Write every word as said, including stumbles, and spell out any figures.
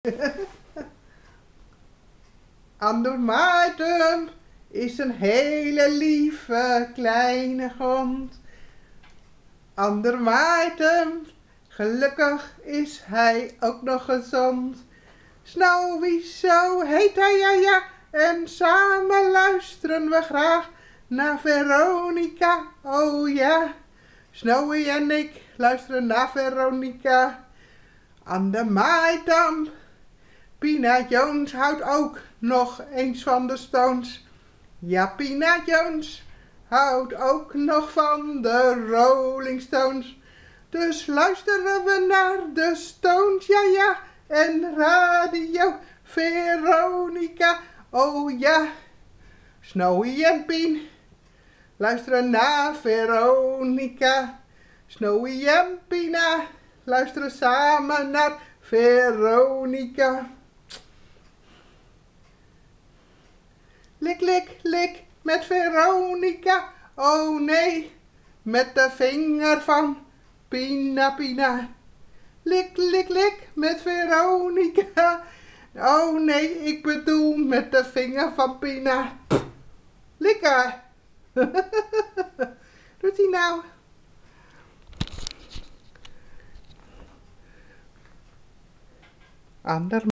Ander Maarten is een hele lieve kleine hond. Ander Maarten, gelukkig is hij ook nog gezond. Snowy, zo heet hij, ja ja, en samen luisteren we graag naar Veronica, oh ja. Snowy en ik luisteren naar Veronica. Ander Maarten, Pina Jones houdt ook nog eens van de Stones. Ja, Pina Jones houdt ook nog van de Rolling Stones. Dus luisteren we naar de Stones, ja ja, en Radio Veronica, oh ja. Snowy en Pien luisteren naar Veronica. Snowy en Pina luisteren samen naar Veronica. Lik, lik, lik met Veronica. Oh nee, met de vinger van Pina, Pina. Lik, lik, lik met Veronica. Oh nee, ik bedoel met de vinger van Pina. Likken. Doet hij nou? Ander